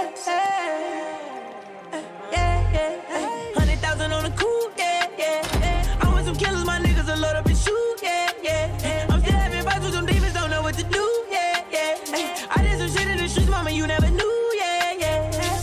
Yeah, yeah. 100,000 on the coupe, yeah, yeah. I want some killers, my niggas to load up and shoot, yeah, yeah. I'm still having fights with some demons, don't know what to do, yeah, yeah. I did some shit in the streets, mama, you never knew, yeah, yeah.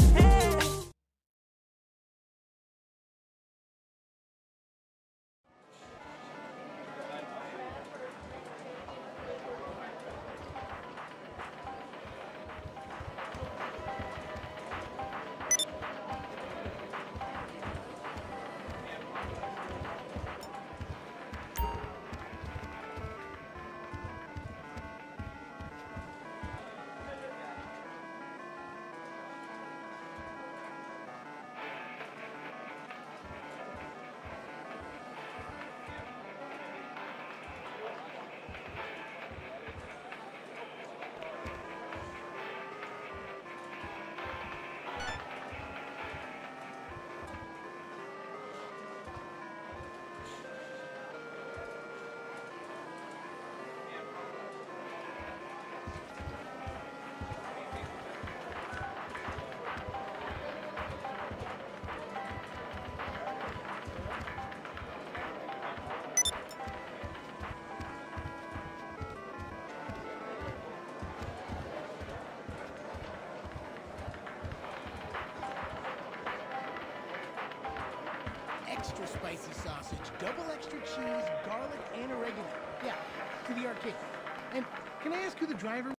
Extra spicy sausage, double extra cheese, garlic, and oregano. Yeah, to the arcade. And can I ask who the driver